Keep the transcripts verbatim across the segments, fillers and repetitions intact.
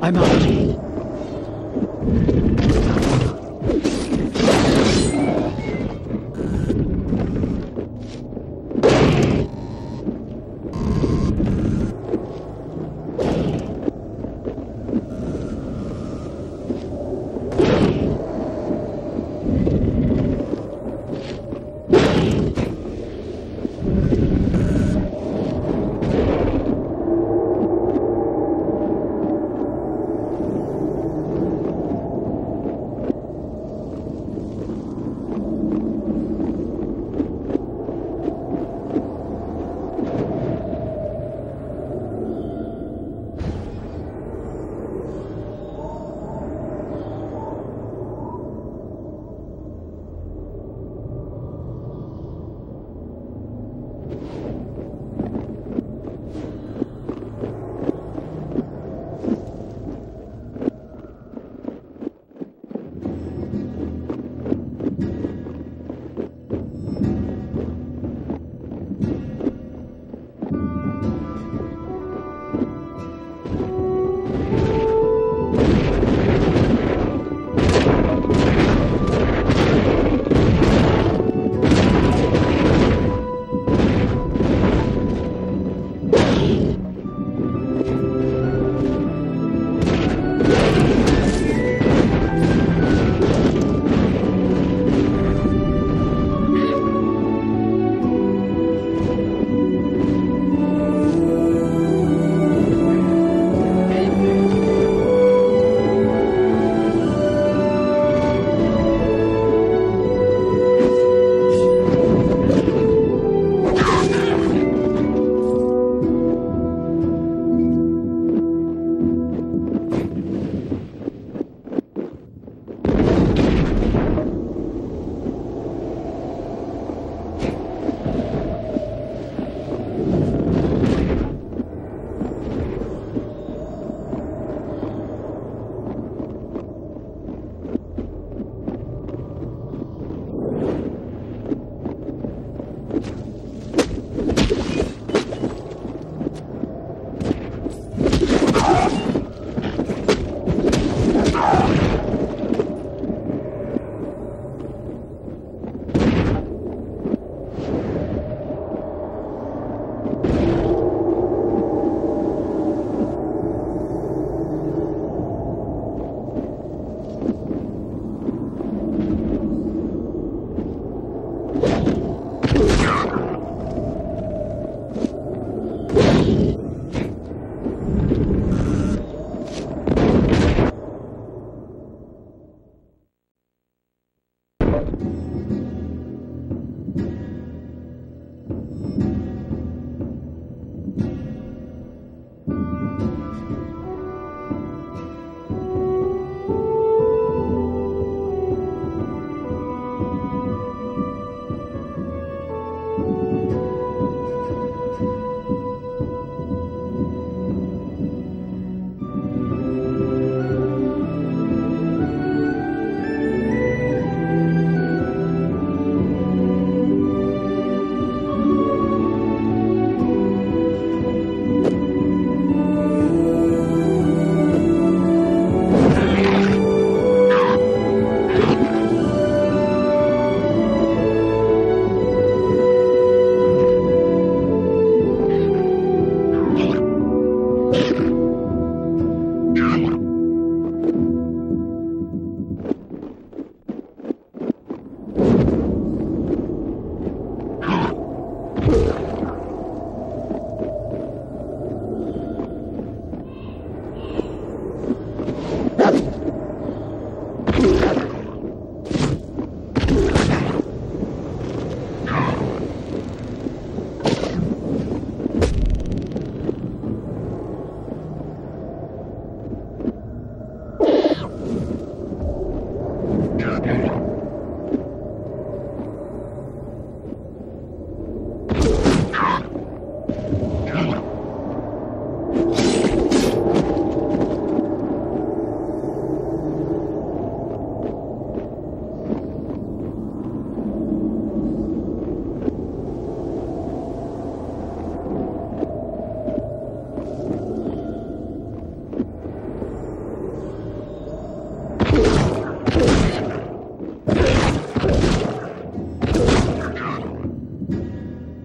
I'm out.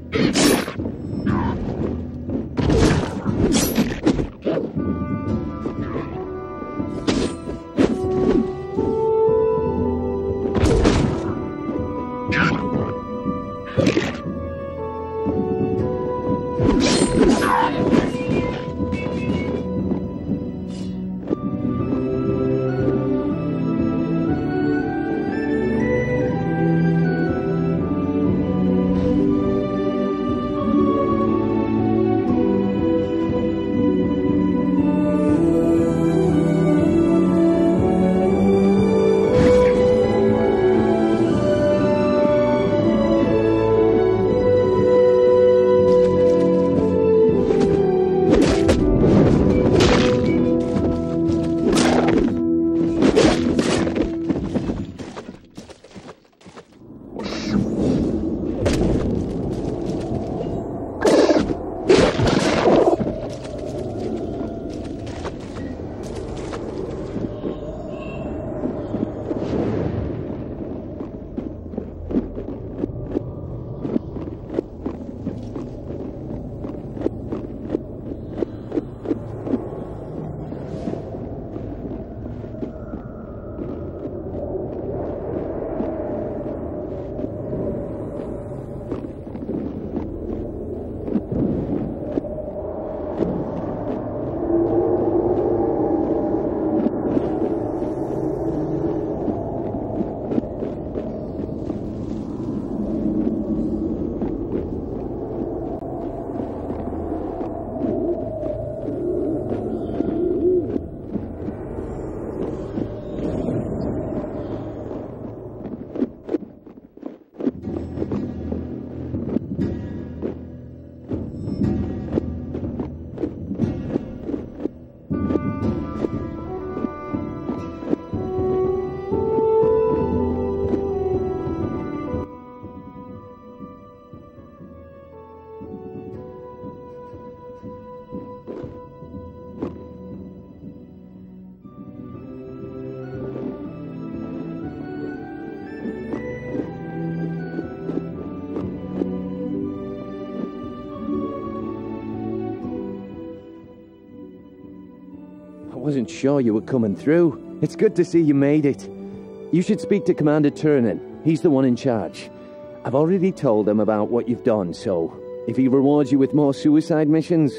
I wasn't sure you were coming through. It's good to see you made it. You should speak to Commander Turner. He's the one in charge. I've already told him about what you've done, so if he rewards you with more suicide missions,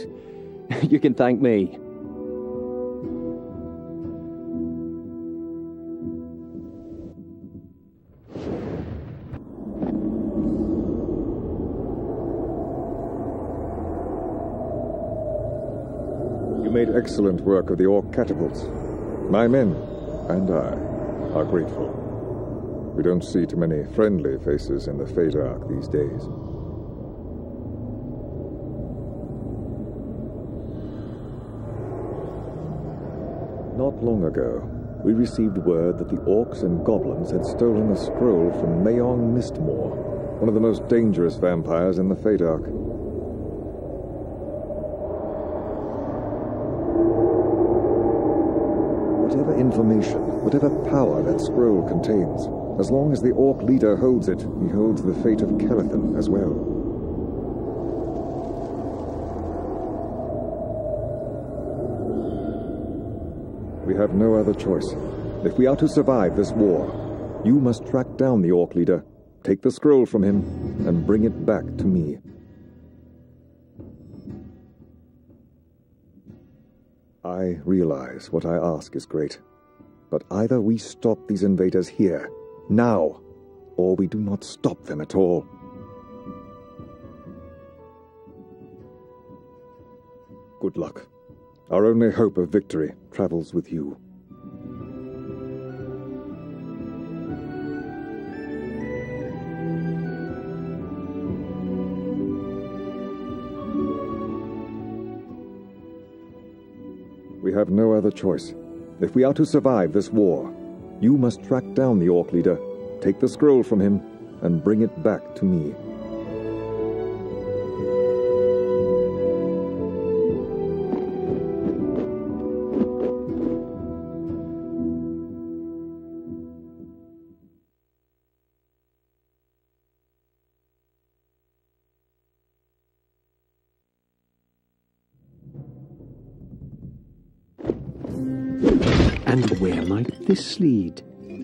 you can thank me. You made excellent work of the Orc catapults. My men and I are grateful. We don't see too many friendly faces in the Feydark these days. Not long ago, we received word that the Orcs and Goblins had stolen a scroll from Mayong Mistmore, one of the most dangerous vampires in the Feydark. Whatever information, whatever power that scroll contains, as long as the Orc leader holds it, he holds the fate of Kelethan as well. We have no other choice. If we are to survive this war, you must track down the Orc leader, take the scroll from him, and bring it back to me. I realize what I ask is great, but either we stop these invaders here, now, or we do not stop them at all. Good luck. Our only hope of victory travels with you. We have no other choice. If we are to survive this war, you must track down the Orc leader, take the scroll from him, and bring it back to me. And where might this lead?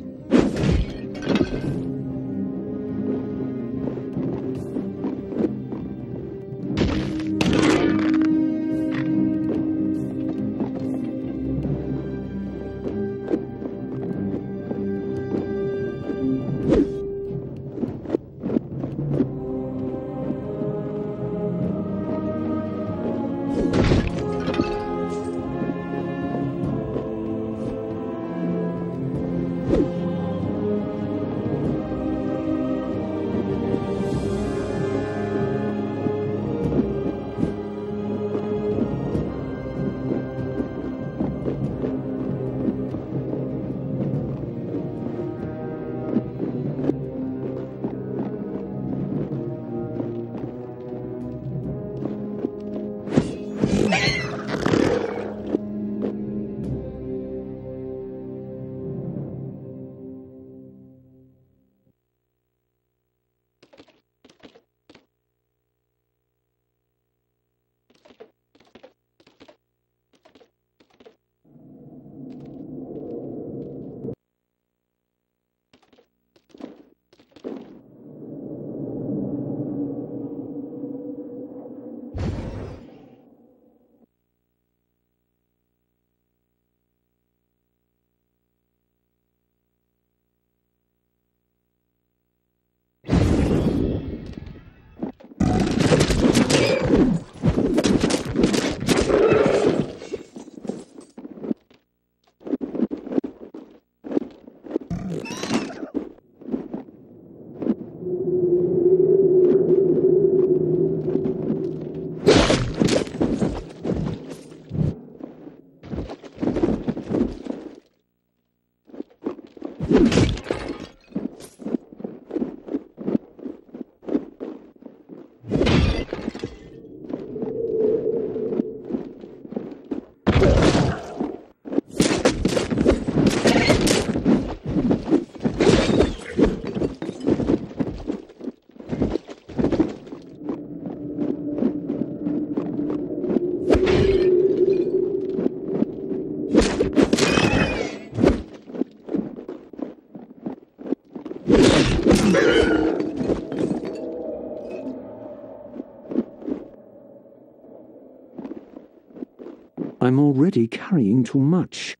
I'm already carrying too much.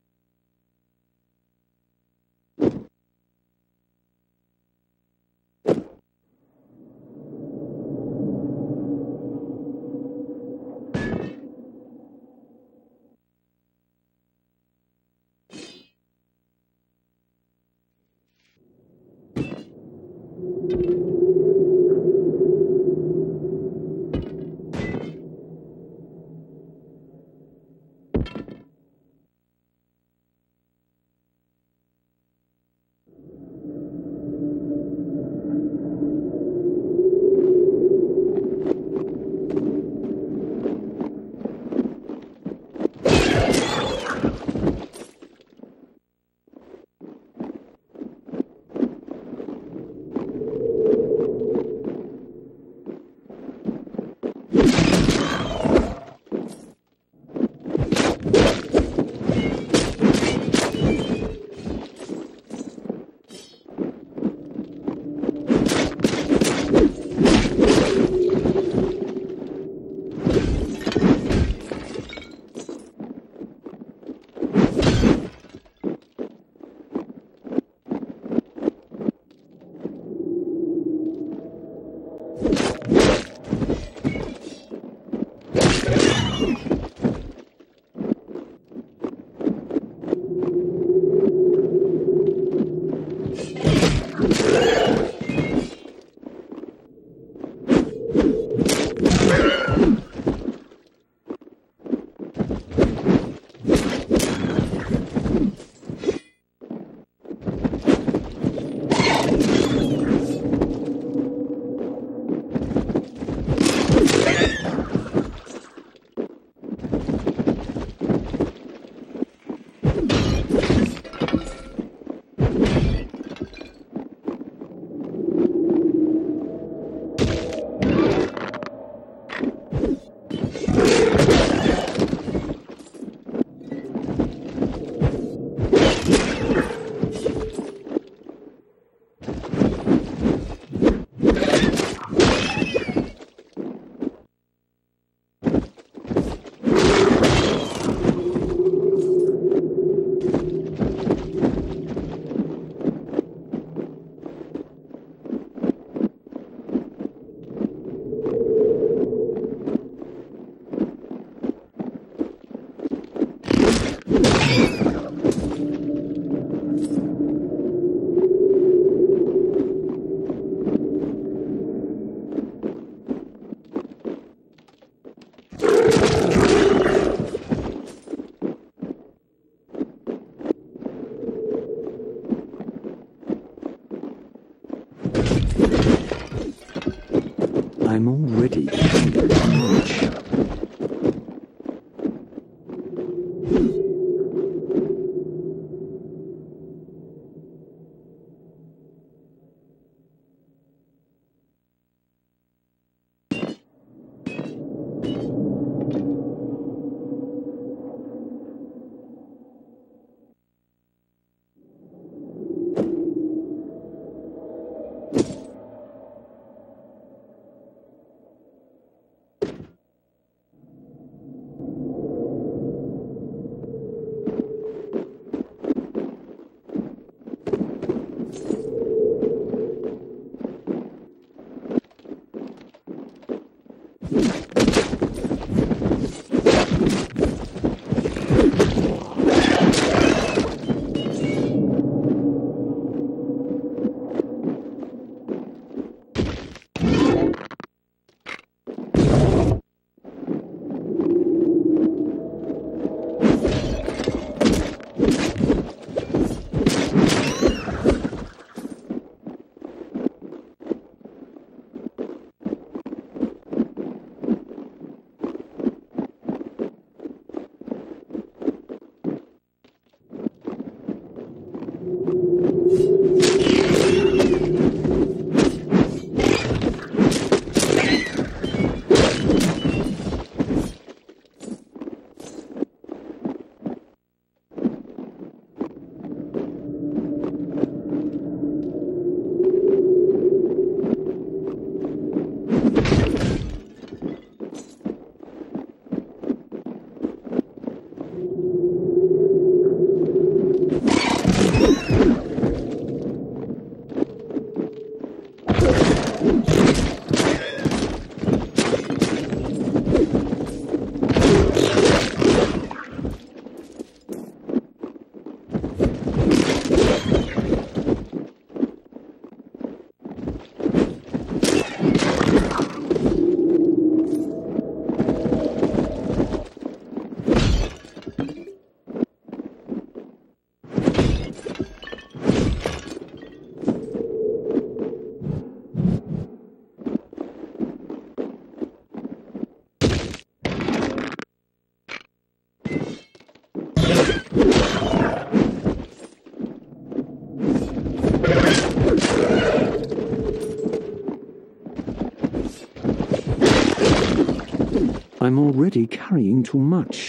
I'm already carrying too much.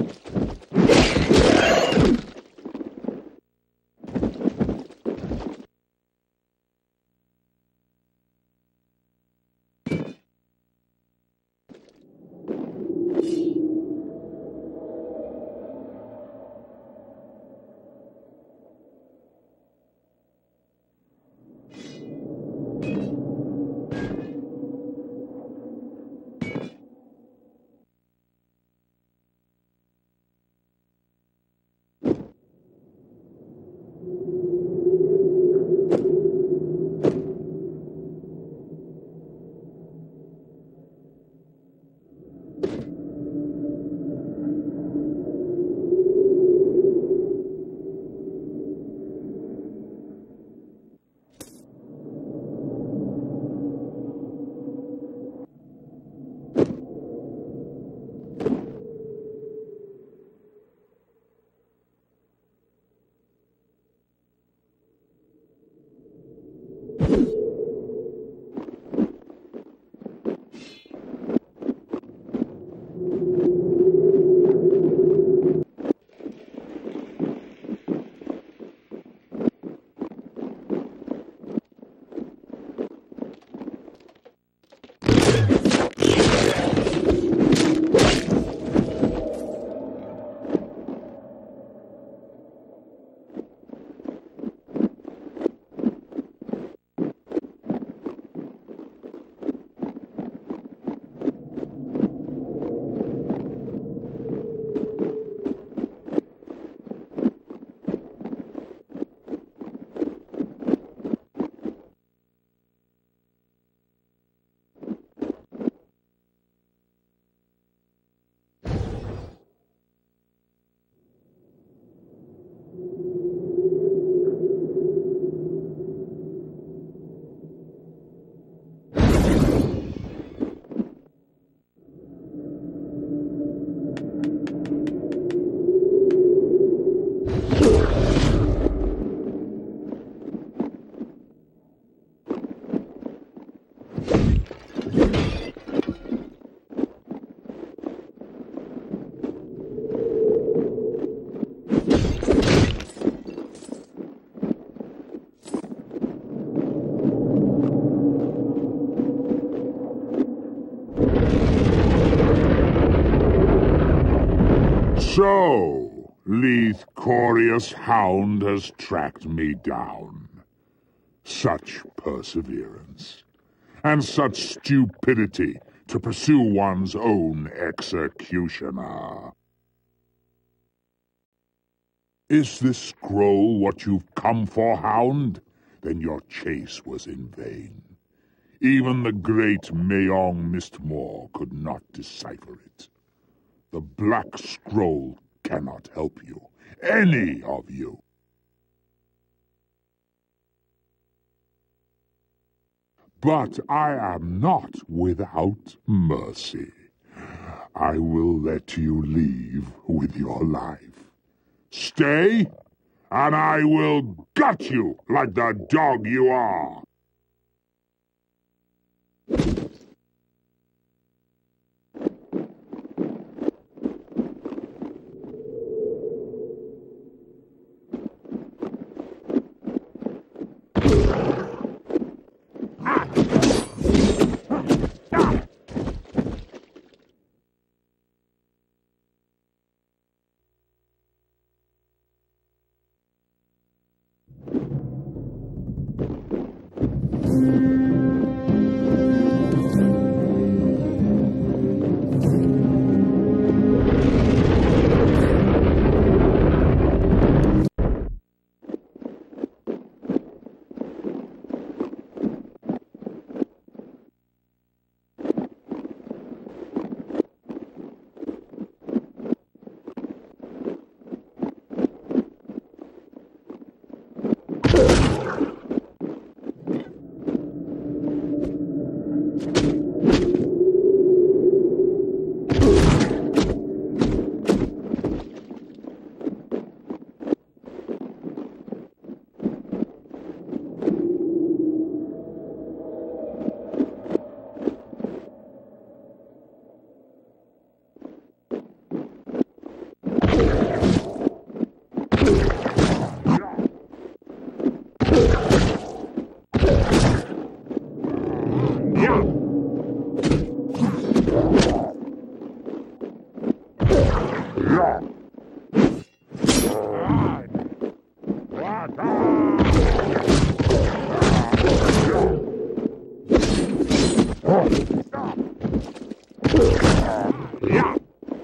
So, Leith Corius Hound has tracked me down. Such perseverance, and such stupidity to pursue one's own executioner. Is this scroll what you've come for, Hound? Then your chase was in vain. Even the great Mayong Mistmore could not decipher it. The Black Scroll cannot help you, any of you. But I am not without mercy. I will let you leave with your life. Stay, and I will gut you like the dog you are. Yeah.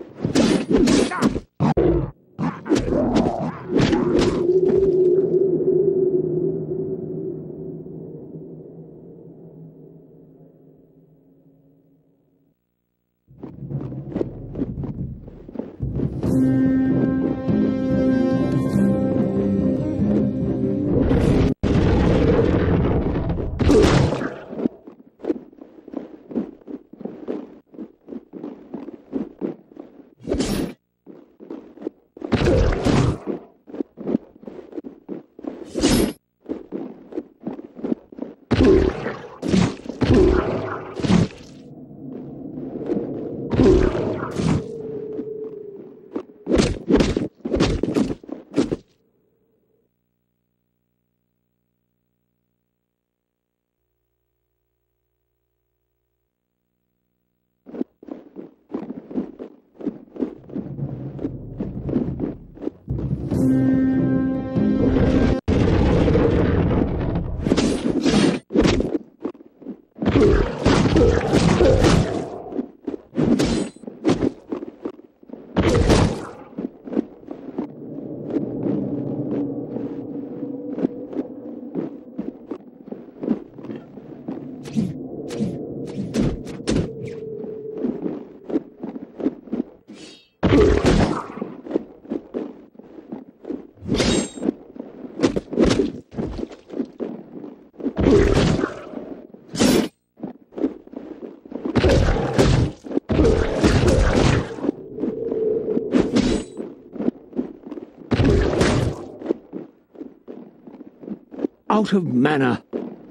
Out of mana.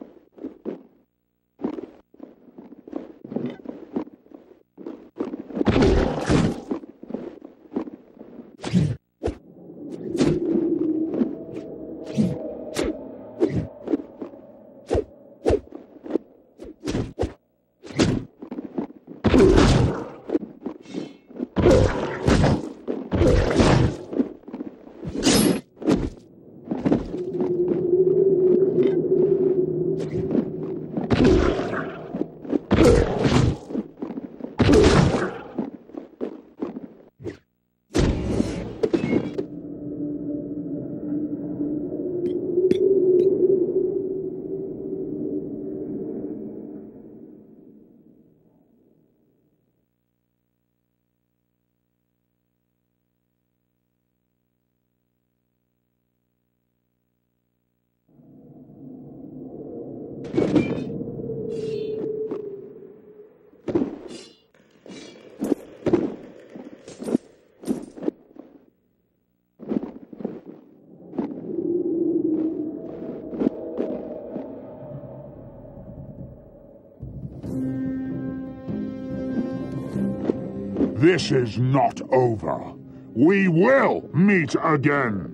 This is not over. We will meet again.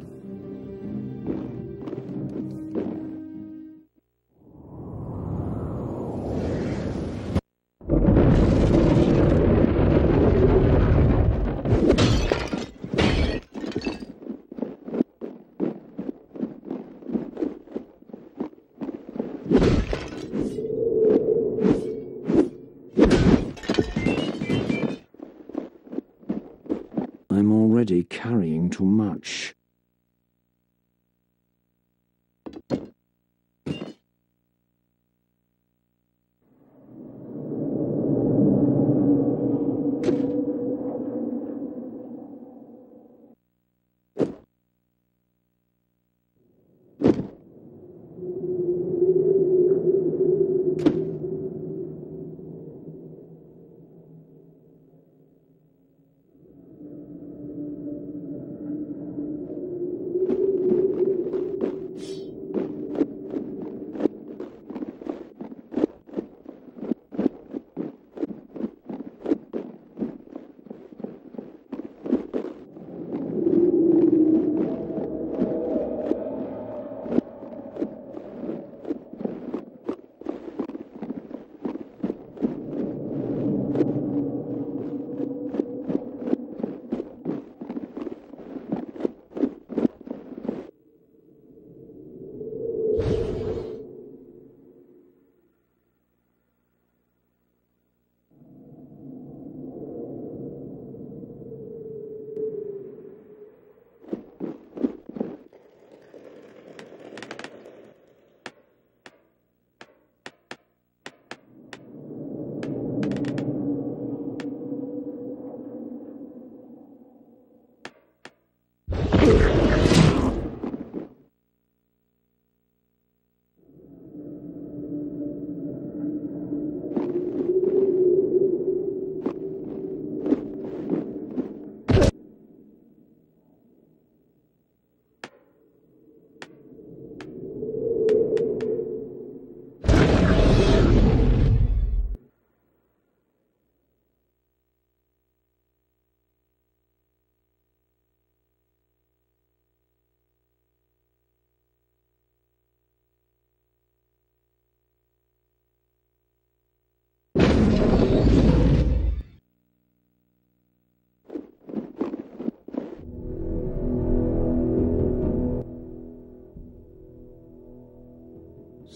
I'm already carrying too much.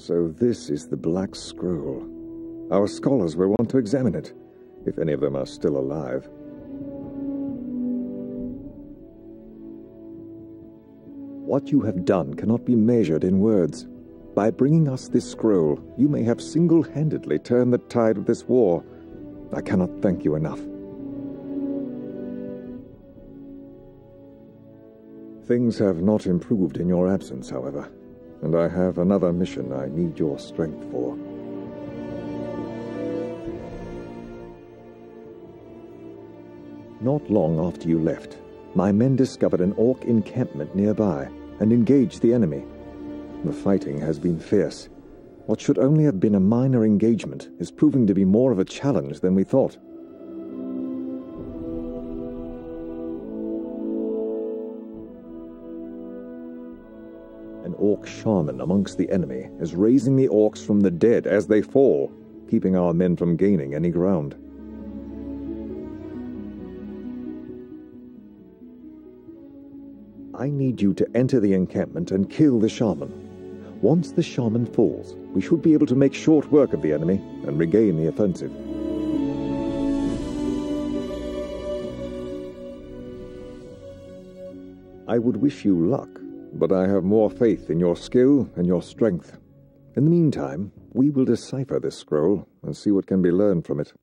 So this is the Black Scroll. Our scholars will want to examine it, if any of them are still alive. What you have done cannot be measured in words. By bringing us this scroll, you may have single-handedly turned the tide of this war. I cannot thank you enough. Things have not improved in your absence, however, and I have another mission I need your strength for. Not long after you left, my men discovered an orc encampment nearby and engaged the enemy. The fighting has been fierce. What should only have been a minor engagement is proving to be more of a challenge than we thought. An orc shaman amongst the enemy is raising the orcs from the dead as they fall, keeping our men from gaining any ground. I need you to enter the encampment and kill the shaman. Once the shaman falls, we should be able to make short work of the enemy and regain the offensive. I would wish you luck, but I have more faith in your skill and your strength. In the meantime, we will decipher this scroll and see what can be learned from it.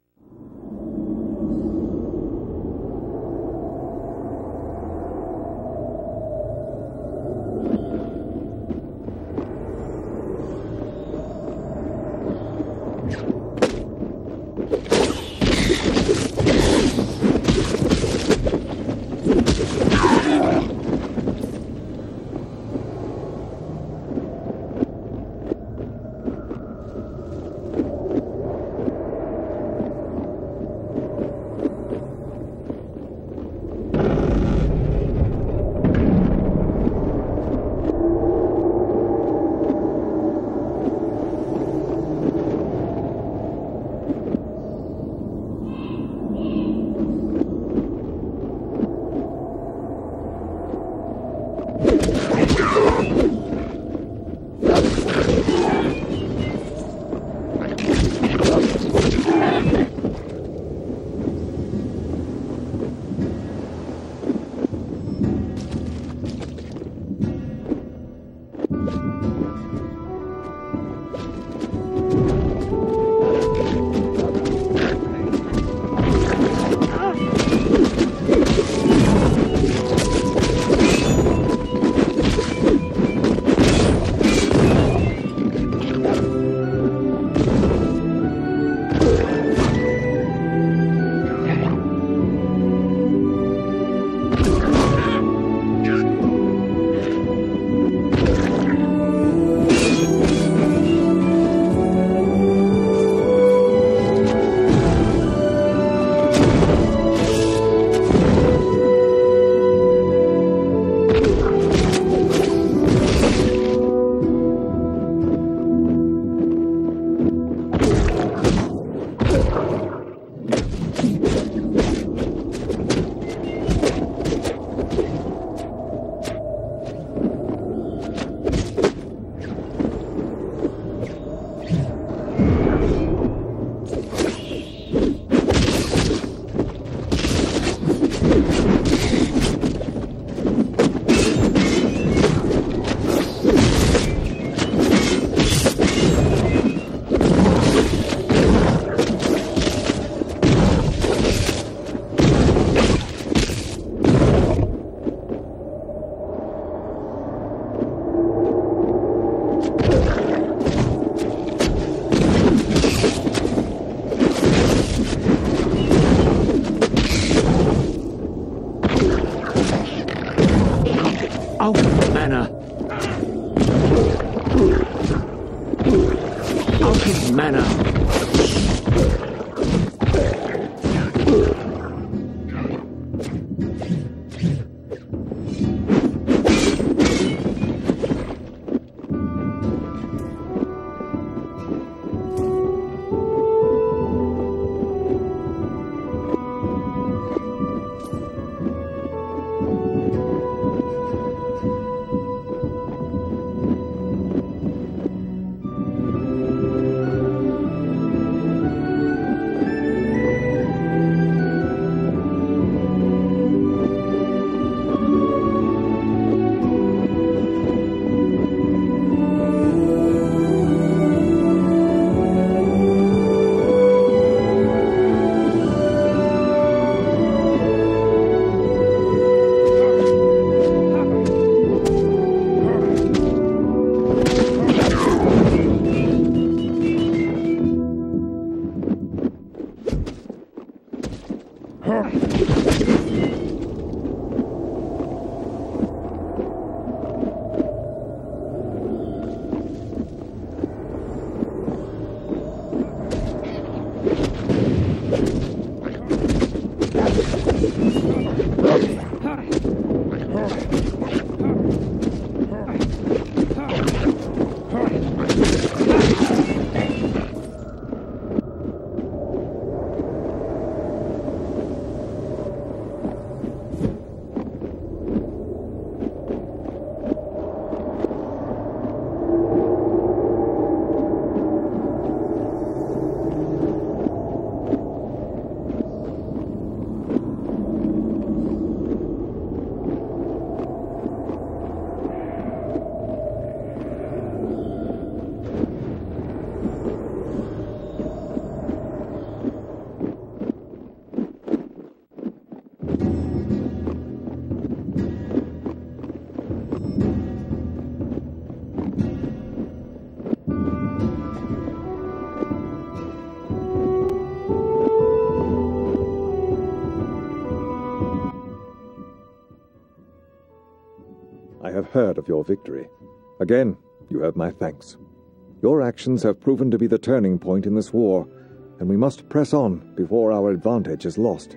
I have heard of your victory. Again, you have my thanks. Your actions have proven to be the turning point in this war, and we must press on before our advantage is lost.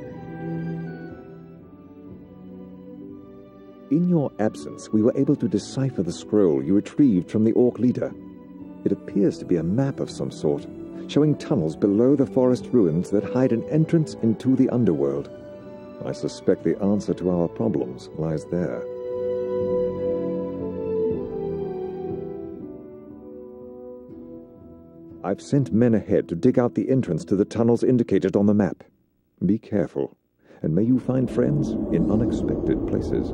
In your absence, we were able to decipher the scroll you retrieved from the Orc leader. It appears to be a map of some sort, showing tunnels below the forest ruins that hide an entrance into the underworld. I suspect the answer to our problems lies there. I've sent men ahead to dig out the entrance to the tunnels indicated on the map. Be careful, and may you find friends in unexpected places.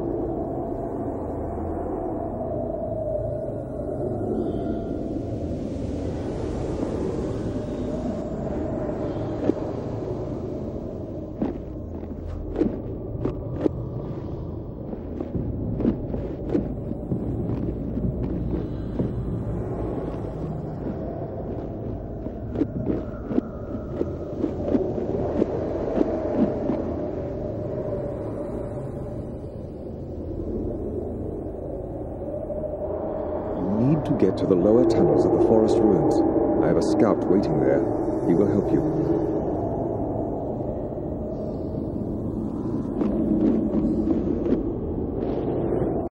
To get to the lower tunnels of the forest ruins. I have a scout waiting there. He will help you.